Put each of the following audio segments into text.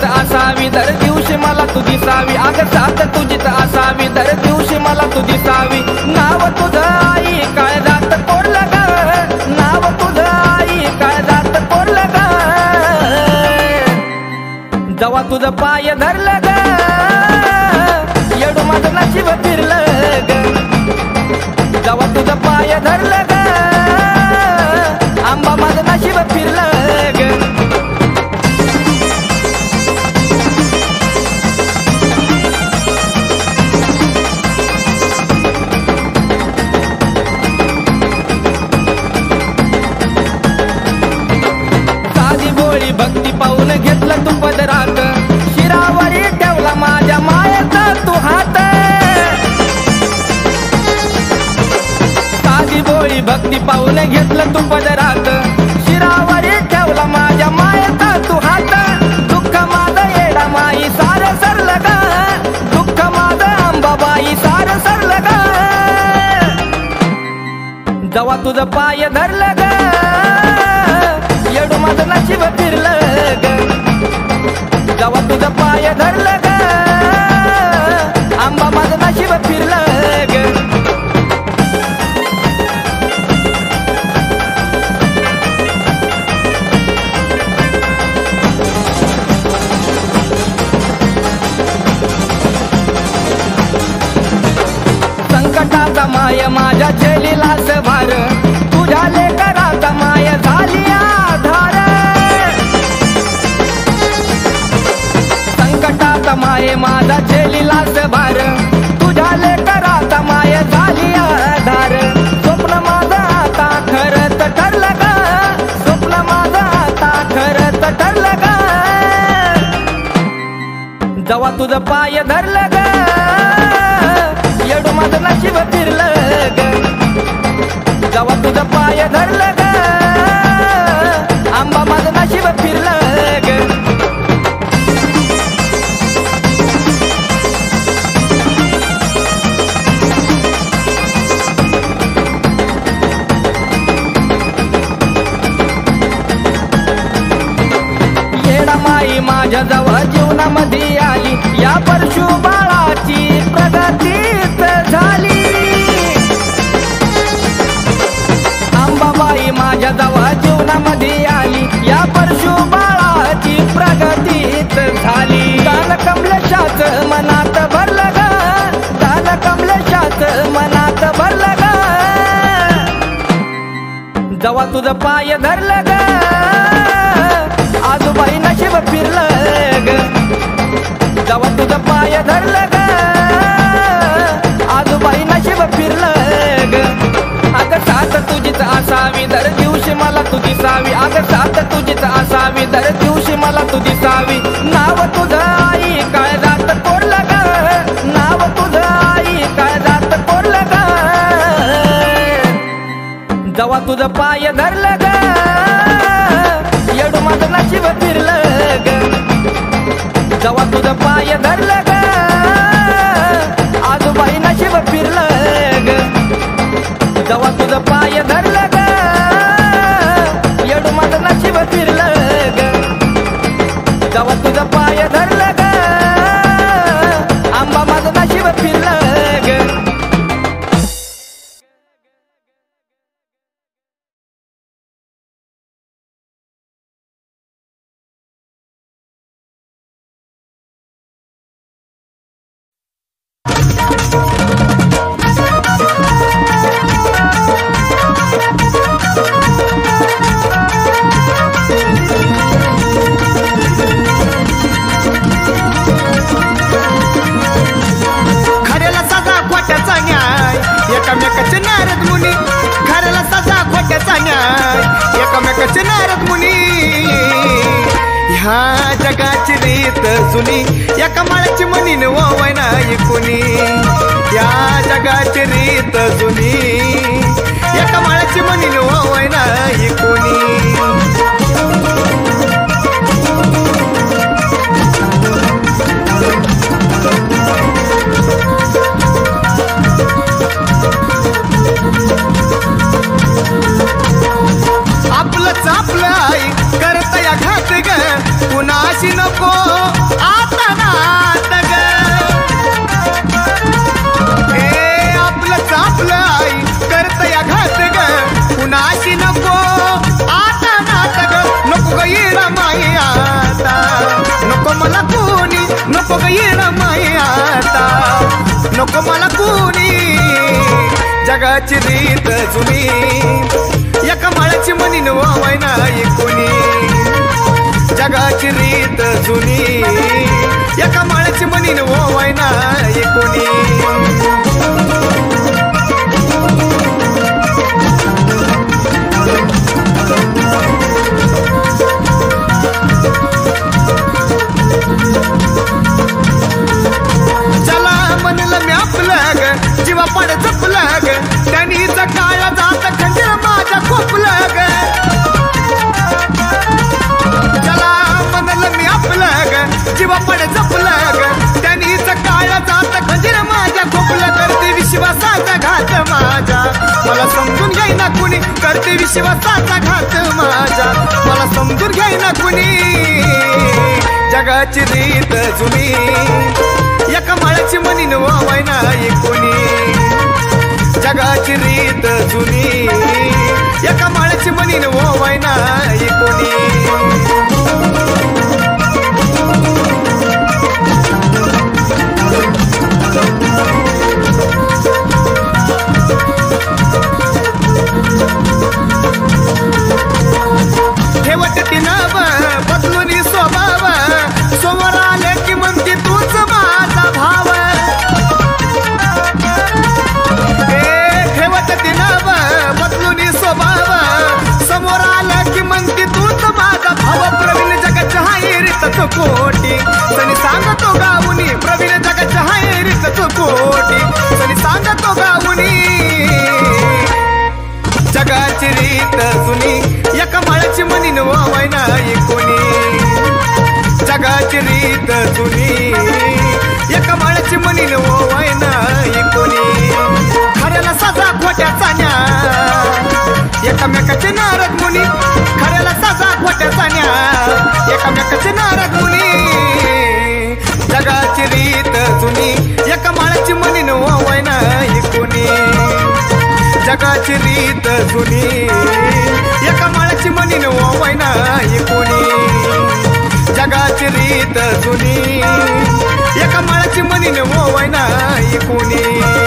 असावी दर दिवशी मला तू दिसावी अग साथ तुझीच असावी दर दिवशी मला तू दिसावी नाव तुझं आई काळजात कोरलं ग नाव तुझं आई काळजात कोरलं ग जवा तुझं पाय धरलं ग येडू माझं नशीब फिरलं ग जवा तुझं पाय धरलं ग आंबा माझं नशीब फिरलं ग साधी भोळी भक्ती पाहून घेतलं तू पदरात शिरावरी ठेवला माझ्या मायेचा तू हात साधी भोळी भक्ती पाहून घेतलं तू पदरात शिरावरी ठेवला माझ्या मायेचा तू हात दुःख माझं येडा माई सार सरलं ग दुःख माझं अंबाबाई सार सरलं ग जवा तुझं पाय धरलं ग येडू माझं नशीब फिरलं ग जवा तुझं पाय धरलं ग आंबा माझं नशीब फिरलं ग संकटाचा माय माझ्या झेलीलाच भार तुझ्या लेकराचा माय झाली आधार संकटाचा माय माझा झेलीलाच भार तुझ्या लेकराचा माय झाली आधार स्वप्न माझं आता खरंच ठरलं ग स्वप्न माझं आता खरंच ठरलं ग जवा तुझं पाय धरलं ग येडू माझं नशीब फिरलं ग जवा तुझं पाय धरलं ग आंबा माझं नशीब फिरलं ग येडा माई माझ्या जवळ जीवनामध्ये आली या परशु बाळाची प्रगतीच झाली अंबाबाई माझ्या जवळ जीवनामध्ये आली या परशु बाळाची प्रगतीच झाली दान कमलेशाच मनात भरलं ग दान कमलेशाच मनात भरलं ग जवा तुझं पाय धरलं ग आजूबाई नशीब फिरलं ग जवा तुझं पाय धरलं ग आजूबाई नशीब फिरलं ग अग साथ तुझीच असावी दर दिवशी मला तू दिसावी अग साथ तुझीच असावी दर दिवशी मला तू दिसावी नाव तुझं आई काळजात कोरलं ग नाव तुझं आई काळजात कोरलं ग जवा तुझं पाय धरलं ग येडू माझं नशीब फिरलं ग जवा तुझं पाय धरलं ग आजूबाई नशीब फिरलं ग जवा तुझं पाय धरलं ग येडू माझं नशीब फिरलं ग जवा तुझं पाय धरलं ग आंबा माझं नशीब फिरलं ग खऱ्याला सजा खोट्याचा न्याय एकमेकाचे नारद मुनी खऱ्याला सजा खोट्याचा न्याय एकमेकाचे नारद मुनी ह्या जगाची रीत जुनी एका माळ्याची म्हणीन वाय नाही कुणी या जगाची रीत जुनी एका माळ्याची म्हणीन वाय नाही कुणी आपलंच आपलं आई करता या घात ग कुणाशी न नको आता नात ग आपलंच आपलं आई करत या घात ग कुणाशी नको आता नात ग नको ग येणं माई आता नको मला कोणी नको ग येणं माई आता नको मला कोणी जगाची रीत जुनी एका माळ्याची म्हणीन वावाय नाही कोणी जगाची रीत जुनी एका माळ्याची म्हणीन वावाय नाही कोणी चला म्हणलं मी आपलं ग जीवा पाड जपलं ग त्यांनीच काळा जात खंजीर माझ्या खोपलं ग चला म्हणलं मी आपलं ग जीवा पाड जपलं ग त्यांनीच काळा जात खंजीर माझ्या खोपलं करते विश्वासाचा घात माझा मला समजून घ्यायना कुणी करते विश्वासाचा घात माझा मला समजून घ्यायना कुणी जगाची रीत जुनी एका माळ्याची म्हणीन वावाय नाही कोणी जगाची रीत जुनी एका माळ्याची म्हणीन वावाय नाही कोणी ठेवत ती नाव बदलून स्वभाव समोर आले की म्हणते तूच माझा भाव ठेवत ती नाव बदलून स्वभाव समोर आलं की म्हणते तूच माझा भाव प्रवीण जगाच्या हायरीत तो कोटी सनी सांगतो गाऊनी प्रवीण जगाच्या हायरीत तो कोटी सनी सांगतो गाऊनी जगाची रीत जुनी एका माळ्याची म्हणीन वावाय नाही कोणी जगाची रीत जुनी एका माळ्याची म्हणीन वावाय नाही कोणी खऱ्याला सजा खोट्याचा न्याय एकामेकाचे नारद मुनी खऱ्याला सजा खोट्याचा न्याय एकामेकाचे नारद मुनी जगाची रीत जुनी एका माळ्याची म्हणीन वावाय नाही कोणी जगाची रीत जुनी एका माळ्याची म्हणीन वावाय नाही कोणी जगाची रीत जुनी एका माळ्याची म्हणीन वावाय नाही कोणी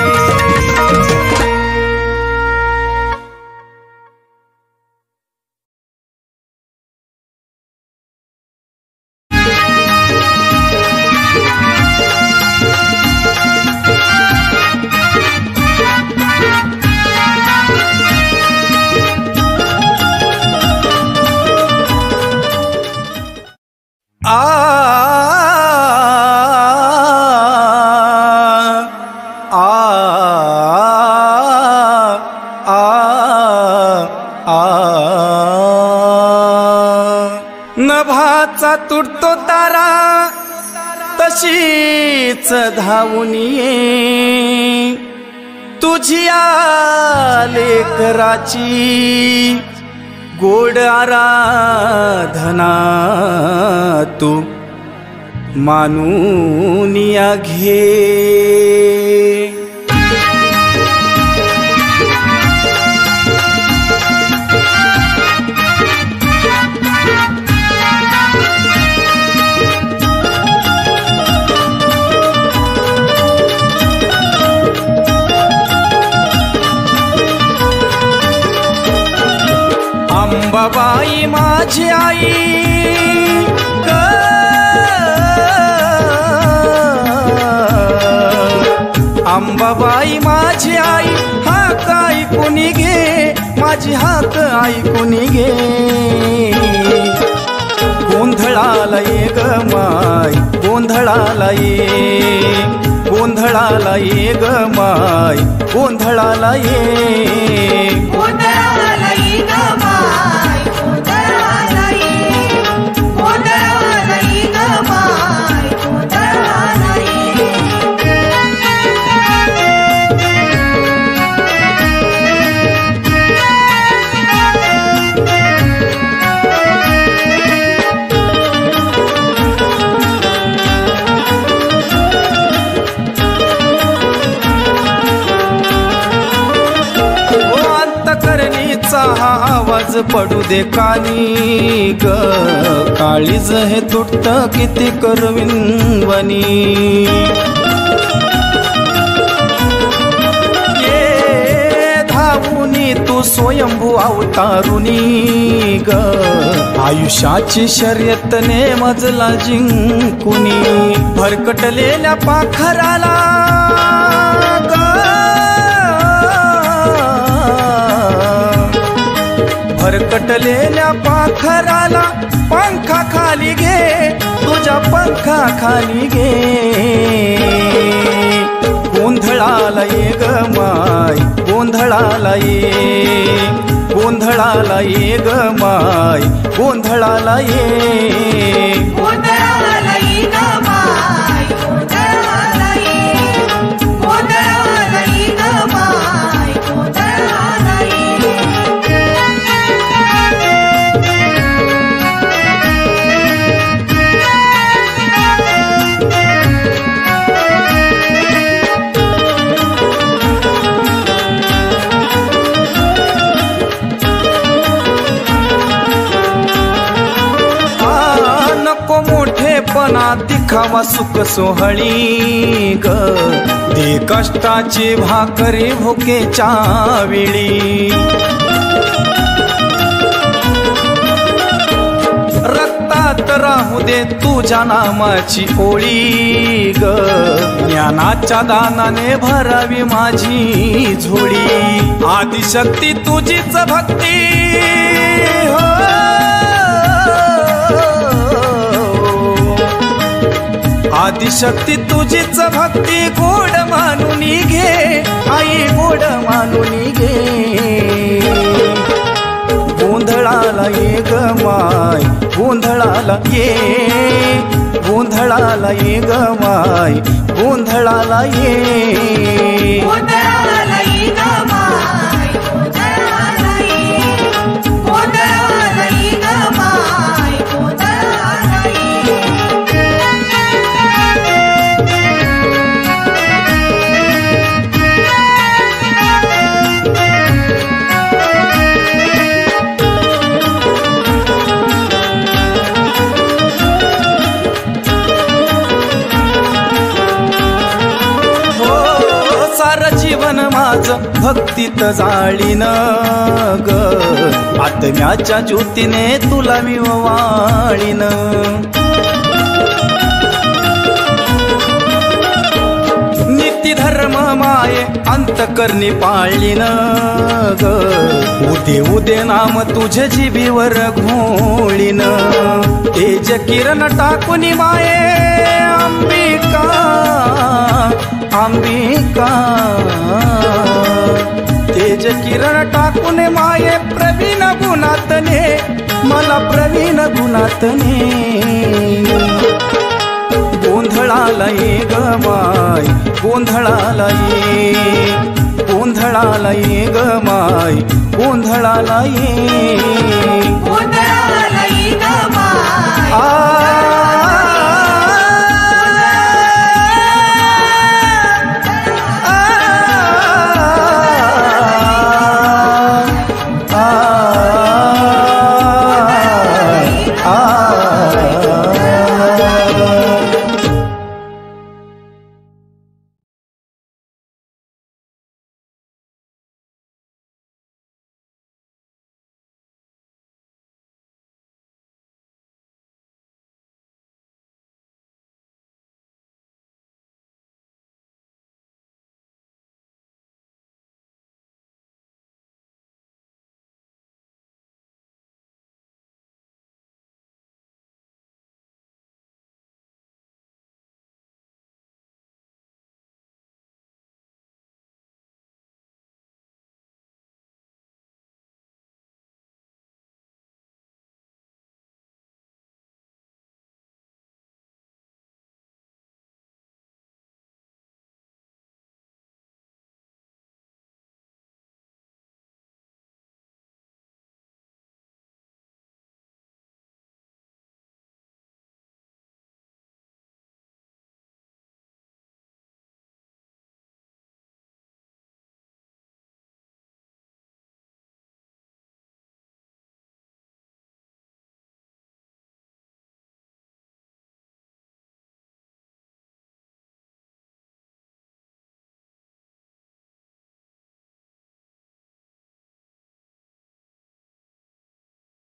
नभाचा तुटतो तारा तशीच धावून ये तुझी लेकराची गोड आराधना तू मानूनिया घे अंबाबाई माझी आई ग अंबाबाई माझी आई हाक ऐकून घे माझी हाक ऐकून घे गोंधळाला ये ग माय गोंधळाला ये गोंधळाला ये ग माय गोंधळाला ये गोंधळाला ये ग माय गोंधळाला ये गोंधळाला ये ग माय गोंधळाला ये पडू दे कानी ग, काळीज हे तुटत किती करविनवनी. ये धावुनी तू स्वयंभू अवतारुनी ग, आयुष्याची शर्यत ने मजला जिंकुनी. भरकटलेल्या पाखराला भरकटलेल्या पाखराला पंखा खाली घे, तुझ्या पंखा खाली घे. गोंधळाला ये ग माय, गोंधळाला ये, गोंधळाला ये ग माय, गोंधळाला ये. गोंधळाला ये ग माय, गोंधळाला ये, गोंधळाला ये ग माय, गोंधळाला ये. मोठेपणा दिखावा सुख सोहळी ग, दे कष्टाची भाकरी भुकेच्या वेळी. रक्तात राहू दे तुझ्या नामाची ओळी ग, ज्ञानाच्या दानाने भरावी माझी झोळी. आदिशक्ती तुझीच भक्ती हो, आदिशक्ती तुझीच भक्ती गोड मानून घे, आई गोड मानून घे. गोंधळाला ये ग माय, गोंधळाला ये, गोंधळाला ये ग माय, गोंधळाला ये. गोंधळाला ये ग माय, गोंधळाला ये, गोंधळाला ये ग माय, गोंधळाला ये. जीवन माझं भक्तीत जाळीन ग, आत्म्याच्या ज्योतीने तुला मी वाळीन. नीती धर्म माये अंतकरणी पाळीन ग, उदे उदे नाम तुझे जिभीवर घोळीन. तेज किरण टाकुनी माये अंबिका, अंबिका. तेज किरण टाकून माये प्रवीण गुणातने, मला प्रवीण गुणातने. गोंधळाला ये ग माय, गोंधळाला ये, गोंधळाला ये ग माय, गोंधळाला ये. गोंधळाला ये ग माय, आ